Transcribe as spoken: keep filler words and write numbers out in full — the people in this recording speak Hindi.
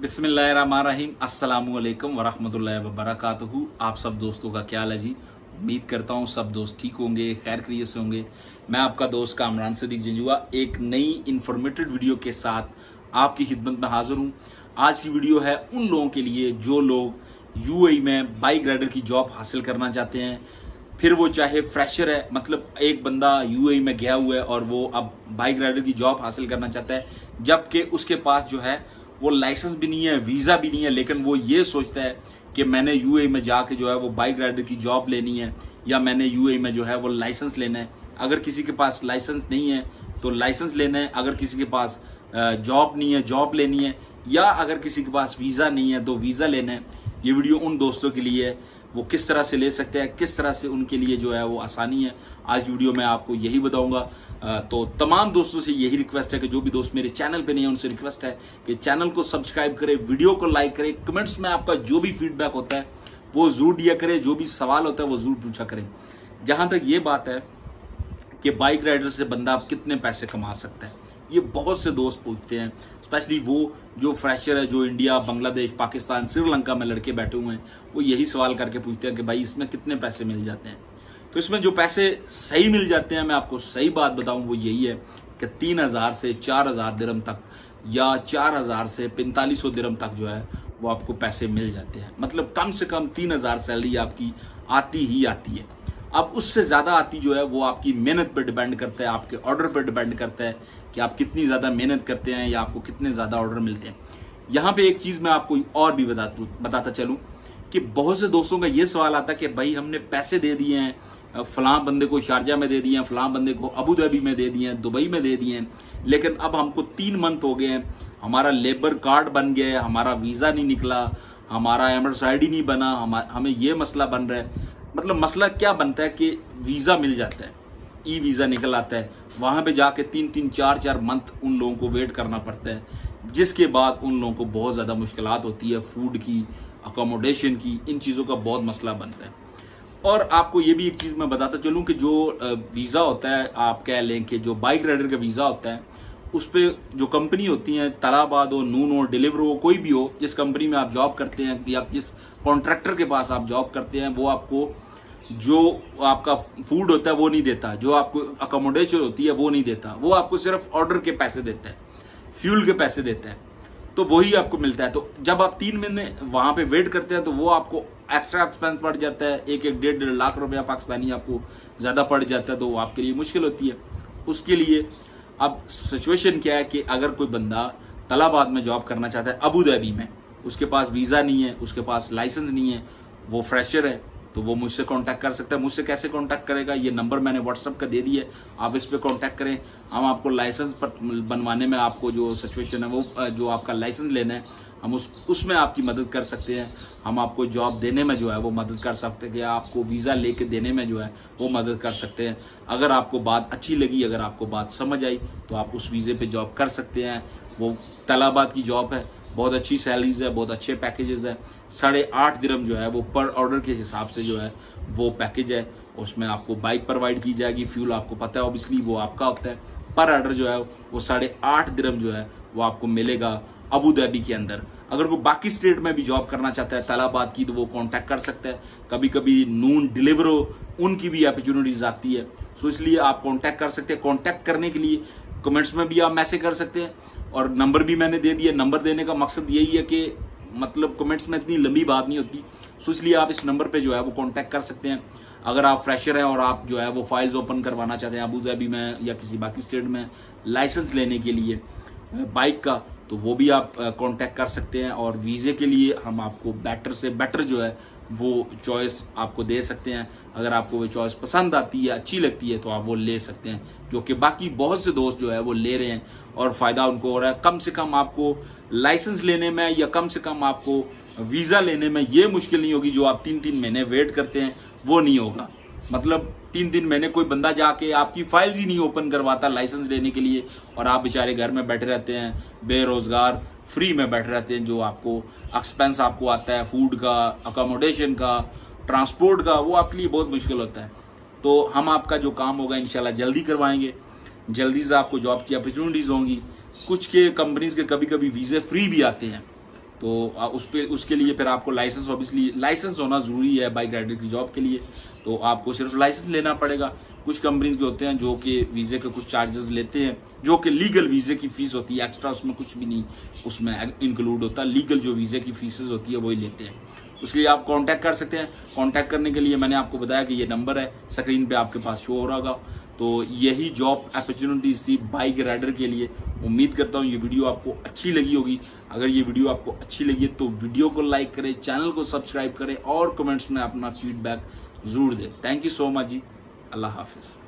बिस्मिल्लाहिर्रहमानिर्रहीम अस्सलामुअलैकुम वरहमतुल्लाहि वबरकातुहू। आप सब दोस्तों का क्या हाल है जी। उम्मीद करता हूँ सब दोस्त ठीक होंगे, खैर खैरियत से होंगे। मैं आपका दोस्त कामरान सिद्दीक जंजुआ एक नई इन्फॉर्मेटिव वीडियो के साथ आपकी खिदमत में हाजिर हूँ। आज की वीडियो है उन लोगों के लिए जो लोग यूएई में बाइक राइडर की जॉब हासिल करना चाहते हैं, फिर वो चाहे फ्रेशर है, मतलब एक बंदा यूएई में गया हुआ है और वो अब बाइक राइडर की जॉब हासिल करना चाहता है, जबकि उसके पास जो है वो लाइसेंस भी नहीं है, वीजा भी नहीं है, लेकिन वो ये सोचता है कि मैंने यूएई में जाके जो है वो बाइक राइडर की जॉब लेनी है या मैंने यूएई में जो है वो लाइसेंस लेना है। अगर किसी के पास लाइसेंस नहीं है तो लाइसेंस लेना है, अगर किसी के पास जॉब नहीं है जॉब लेनी है, या अगर किसी के पास वीजा नहीं है तो वीजा लेना है। ये वीडियो उन दोस्तों के लिए है वो किस तरह से ले सकते हैं, किस तरह से उनके लिए जो है वो आसानी है। आज वीडियो में आपको यही बताऊंगा। तो तमाम दोस्तों से यही रिक्वेस्ट है कि जो भी दोस्त मेरे चैनल पे नहीं है उनसे रिक्वेस्ट है कि चैनल को सब्सक्राइब करें, वीडियो को लाइक करें, कमेंट्स में आपका जो भी फीडबैक होता है वो जरूर दिया करें, जो भी सवाल होता है वो जरूर पूछा करें। जहां तक ये बात है कि बाइक राइडर से बंदा कितने पैसे कमा सकता है, ये बहुत से दोस्त पूछते हैं, स्पेशली वो जो फ्रेशर है, जो इंडिया, बांग्लादेश, पाकिस्तान, श्रीलंका में लड़के बैठे हुए हैं, वो यही सवाल करके पूछते हैं कि भाई इसमें कितने पैसे मिल जाते हैं। तो इसमें जो पैसे सही मिल जाते हैं, मैं आपको सही बात बताऊं वो यही है कि तीन हजार से चार हजार दिरहम तक या चार हजार से पैंतालीस सौ दिरहम तक जो है वो आपको पैसे मिल जाते हैं। मतलब कम से कम तीन हजार सैलरी आपकी आती ही आती है। अब उससे ज्यादा आती जो है वो आपकी मेहनत पर डिपेंड करता है, आपके ऑर्डर पर डिपेंड करता है कि आप कितनी ज्यादा मेहनत करते हैं या आपको कितने ज्यादा ऑर्डर मिलते हैं। यहाँ पे एक चीज मैं आपको और भी बता बताता चलूं कि बहुत से दोस्तों का ये सवाल आता है कि भाई हमने पैसे दे दिए हैं, फलां बंदे को शारजा में दे दिए हैं, फलां बंदे को अबू धाबी में दे दिए हैं, दुबई में दे दिए हैं, लेकिन अब हमको तीन मंथ हो गए हैं, हमारा लेबर कार्ड बन गया है, हमारा वीजा नहीं निकला, हमारा एमएस आईडी नहीं बना, हम, हमें ये मसला बन रहा है। मतलब मसला क्या बनता है कि वीजा मिल जाता है, ई वीजा निकल आता है, वहां पे जाके तीन तीन चार चार मंथ उन लोगों को वेट करना पड़ता है, जिसके बाद उन लोगों को बहुत ज्यादा मुश्किलात होती है, फूड की, अकोमोडेशन की, इन चीजों का बहुत मसला बनता है। और आपको ये भी एक चीज मैं बताता चलूं कि जो वीजा होता है, आप कह लें कि जो बाइक राइडर का वीजा होता है, उस पे जो कंपनी होती है, तलाबाद हो, नून हो, डिलीवरो हो, कोई भी हो, जिस कंपनी में आप जॉब करते हैं या जिस कॉन्ट्रैक्टर के पास आप जॉब करते हैं, वो आपको जो आपका फूड होता है वो नहीं देता, जो आपको अकोमोडेशन होती है वो नहीं देता, वो आपको सिर्फ ऑर्डर के पैसे देता है, फ्यूल के पैसे देता है, तो वही आपको मिलता है। तो जब आप तीन महीने वहां पे वेट करते हैं तो वो आपको एक्स्ट्रा एक्सपेंस पड़ जाता है, एक एक डेढ़ डेढ़ लाख रुपया पाकिस्तानी आपको ज्यादा पड़ जाता है, तो वो आपके लिए मुश्किल होती है। उसके लिए अब सिचुएशन क्या है कि अगर कोई बंदा तलाबाद में जॉब करना चाहता है, अबू धाबी में, उसके पास वीजा नहीं है, उसके पास लाइसेंस नहीं है, वो फ्रेशर है, तो वो मुझसे कांटेक्ट कर सकता है। मुझसे कैसे कांटेक्ट करेगा, ये नंबर मैंने व्हाट्सएप का दे दिया है, आप इस पे कांटेक्ट करें। हम आपको लाइसेंस पर बनवाने में, आपको जो सिचुएशन है वो जो आपका लाइसेंस लेना है, हम उस उसमें आपकी मदद कर सकते हैं। हम आपको जॉब देने में जो है वो मदद कर सकते हैं, आपको वीजा लेके देने में जो है वो मदद कर सकते हैं। अगर आपको बात अच्छी लगी, अगर आपको बात समझ आई, तो आप उस वीजे पे जॉब कर सकते हैं। वो तलाबाद की जॉब है, बहुत अच्छी सैलरीज है, बहुत अच्छे पैकेजेस है। साढ़े आठ दिरहम जो है वो पर ऑर्डर के हिसाब से जो है वो पैकेज है। उसमें आपको बाइक प्रोवाइड की जाएगी, फ्यूल आपको पता है ऑब्वियसली वो आपका होता है। पर ऑर्डर जो है वो साढ़े आठ दिरहम जो है वो आपको मिलेगा अबू धाबी के अंदर। अगर वो बाकी स्टेट में भी जॉब करना चाहता है तलाबाद की, तो वो कांटेक्ट कर सकता है। कभी कभी नून, डिलीवरो, उनकी भी अपॉर्चुनिटीज आती है, सो इसलिए आप कांटेक्ट कर सकते हैं। कांटेक्ट करने के लिए कमेंट्स में भी आप मैसेज कर सकते हैं और नंबर भी मैंने दे दिया। नंबर देने का मकसद यही है कि मतलब कमेंट्स में इतनी लंबी बात नहीं होती, सो इसलिए आप इस नंबर पे जो है वो कांटेक्ट कर सकते हैं। अगर आप फ्रेशर हैं और आप जो है वो फाइल्स ओपन करवाना चाहते हैं अबू धाबी में या किसी बाकी स्टेट में लाइसेंस लेने के लिए बाइक का, तो वो भी आप कांटेक्ट कर सकते हैं। और वीजे के लिए हम आपको बेटर से बेटर जो है वो चॉइस आपको दे सकते हैं। अगर आपको वो चॉइस पसंद आती है, अच्छी लगती है, तो आप वो ले सकते हैं, जो कि बाकी बहुत से दोस्त जो है वो ले रहे हैं और फायदा उनको हो रहा है। कम से कम आपको लाइसेंस लेने में या कम से कम आपको वीजा लेने में ये मुश्किल नहीं होगी, जो आप तीन तीन महीने वेट करते हैं वो नहीं होगा। मतलब तीन तीन महीने कोई बंदा जाके आपकी फाइल्स ही नहीं ओपन करवाता लाइसेंस लेने के लिए, और आप बेचारे घर में बैठे रहते हैं, बेरोजगार, फ्री में बैठे रहते हैं। जो आपको एक्सपेंस आपको आता है फूड का, अकोमोडेशन का, ट्रांसपोर्ट का, वो आपके लिए बहुत मुश्किल होता है। तो हम आपका जो काम होगा इंशाल्लाह जल्दी करवाएंगे, जल्दी से आपको जॉब की अपॉर्चुनिटीज होंगी। कुछ के कंपनीज के कभी कभी वीजे फ्री भी आते हैं, तो उस पे उसके लिए फिर आपको लाइसेंस, ऑब्वियसली लाइसेंस होना जरूरी है बाइक राइडर की जॉब के लिए। तो आपको सिर्फ लाइसेंस लेना पड़ेगा। कुछ कंपनीज के होते हैं जो कि वीजे के कुछ चार्जेस लेते हैं, जो कि लीगल वीजे की फीस होती है, एक्स्ट्रा उसमें कुछ भी नहीं उसमें इंक्लूड होता है। लीगल जो वीजे की फीसेज होती है वही लेते हैं। उसके लिए आप कांटेक्ट कर सकते हैं। कांटेक्ट करने के लिए मैंने आपको बताया कि ये नंबर है, स्क्रीन पे आपके पास शो हो रहा होगा। तो यही जॉब अपॉर्चुनिटीज थी बाइक राइडर के लिए। उम्मीद करता हूँ ये वीडियो आपको अच्छी लगी होगी। अगर ये वीडियो आपको अच्छी लगी तो वीडियो को लाइक करें, चैनल को सब्सक्राइब करें और कमेंट्स में अपना फीडबैक जरूर दें। थैंक यू सो मच जी। अल्लाह हाफिज।